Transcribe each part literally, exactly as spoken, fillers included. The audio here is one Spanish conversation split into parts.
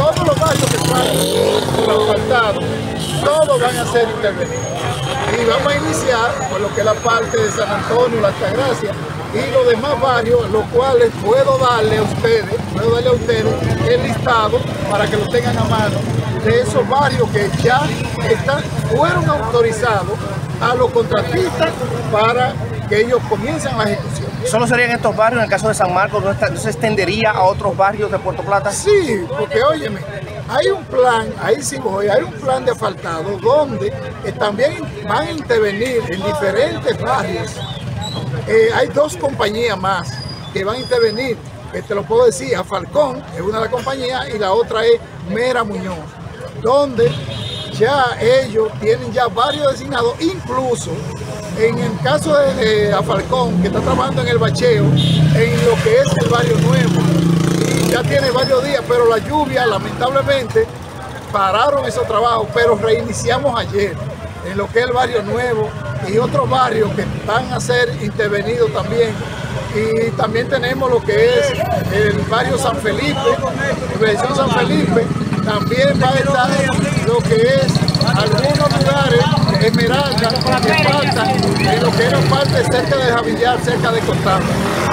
todos los barrios que están asfaltados, todos van a ser intervenidos. Y vamos a iniciar por lo que es la parte de San Antonio, La Altagracia y los demás barrios, los cuales puedo darle a ustedes, puedo darle a ustedes el listado para que lo tengan a mano de esos barrios que ya están, fueron autorizados a los contratistas para que ellos comiencen la ejecución. ¿Solo serían estos barrios? En el caso de San Marcos, ¿no, está, no se extendería a otros barrios de Puerto Plata? Sí, porque óyeme, hay un plan, ahí sí voy, hay un plan de asfaltado donde eh, también van a intervenir en diferentes barrios. Eh, hay dos compañías más que van a intervenir, que te lo puedo decir, a Falcón es una de las compañías y la otra es Mera Muñoz, donde ya ellos tienen ya varios designados, incluso en el caso de, de Afalcón, que está trabajando en el bacheo, en lo que es el barrio nuevo, y ya tiene varios días, pero la lluvia lamentablemente pararon esos trabajos, pero reiniciamos ayer en lo que es el barrio nuevo y otros barrios que van a ser intervenidos también. Y también tenemos lo que es el barrio San Felipe, Versión San Felipe, también va a estar lo que es algunos lugares, Esmeralda, que faltan en lo que era parte cerca de Javillar, cerca de Contando.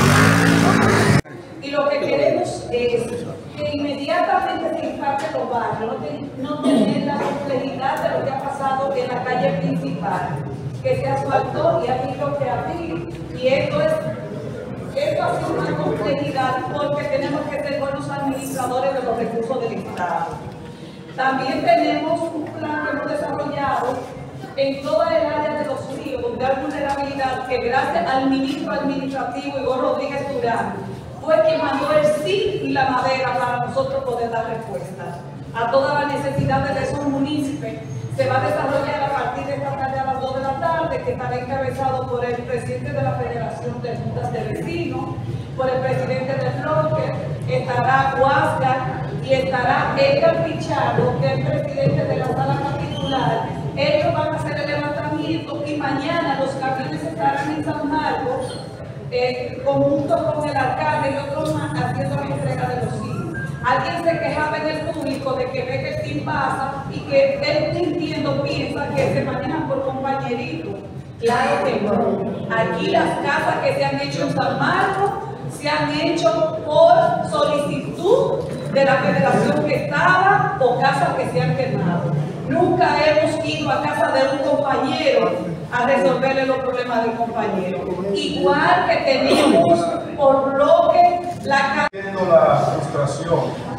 Y lo que queremos es que inmediatamente se impacte los barrios, no tener la complejidad de lo que ha pasado en la calle principal, que se asfaltó y ha habido que abrir, y esto es Esto ha sido una complejidad porque tenemos que ser buenos administradores de los recursos del Estado. También tenemos un plan que hemos desarrollado en toda el área de los ríos, donde hay vulnerabilidad, que gracias al ministro administrativo Igor Rodríguez Durán fue quien mandó el sí y la madera para nosotros poder dar respuesta a todas las necesidades de esos municipios. Se va a desarrollar a partir de esta tarde a las dos de la tarde, que estará encabezado por el presidente de la Federación de Juntas de Vecinos, por el presidente del bloque, estará Huáscar y estará Edgar Pichardo, que es el presidente de la sala capitular. Ellos van a hacer el levantamiento y mañana los camiones estarán en San Marcos, eh, conjunto con el alcalde y otros más, haciendo la entrega de los hijos. Alguien se quejaba en el público de que ve que el team pasa y que él entiendo piensa que se manejan por compañeritos. Claro que no. Aquí las casas que se han hecho en San Marcos se han hecho por solicitud de la federación que estaba o casas que se han quemado. Nunca hemos ido a casa de un compañero a resolverle los problemas del compañero. Igual que tenemos por bloque la Viendo la frustración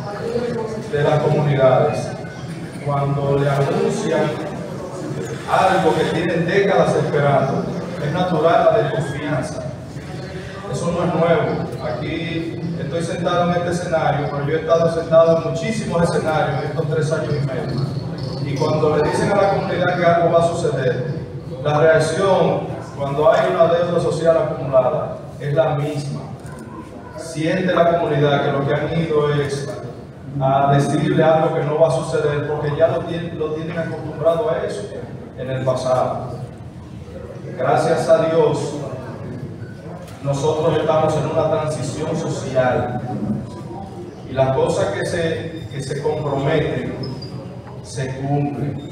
de las comunidades cuando le anuncian algo que tienen décadas esperando, es natural la desconfianza. Eso no es nuevo. Aquí estoy sentado en este escenario, pero yo he estado sentado en muchísimos escenarios en estos tres años y medio. Y cuando le dicen a la comunidad que algo va a suceder, la reacción cuando hay una deuda social acumulada es la misma. Siente la comunidad que lo que han ido es a decirle algo que no va a suceder porque ya lo tienen, lo tienen acostumbrado a eso en el pasado. Gracias a Dios, nosotros estamos en una transición social y las cosas que se, que se comprometen se cumplen.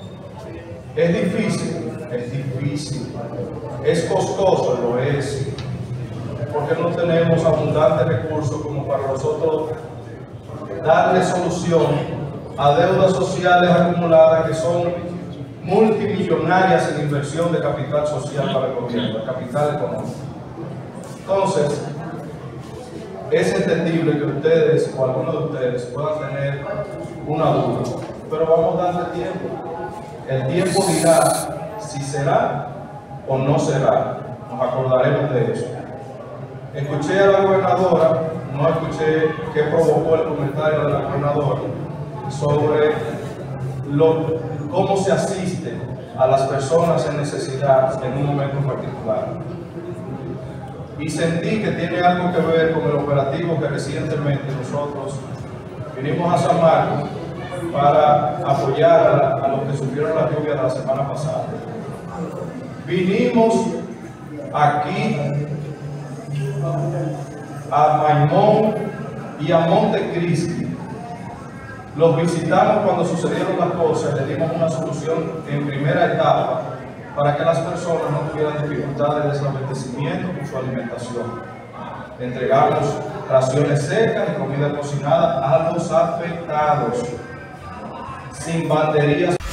Es difícil, es difícil, es costoso, lo es, porque no tenemos abundantes recursos como para nosotros darle solución a deudas sociales acumuladas que son multimillonarias en inversión de capital social para el gobierno, capital económico. Entonces, es entendible que ustedes o algunos de ustedes puedan tener una duda, pero vamos a darle tiempo. El tiempo dirá si será o no será. Nos acordaremos de eso. Escuché a la gobernadora, no escuché qué provocó el comentario de la gobernadora sobre lo, cómo se asiste a las personas en necesidad en un momento en particular. Y sentí que tiene algo que ver con el operativo que recientemente nosotros vinimos a San Marcos para apoyar a, la, a los que sufrieron la lluvia de la semana pasada. Vinimos aquí a Maimón y a Montecristi Los visitamos cuando sucedieron las cosas, le dimos una solución en primera etapa para que las personas no tuvieran dificultades de desabastecimiento con su alimentación. Entregamos raciones secas y comida cocinada a los afectados, sin banderías.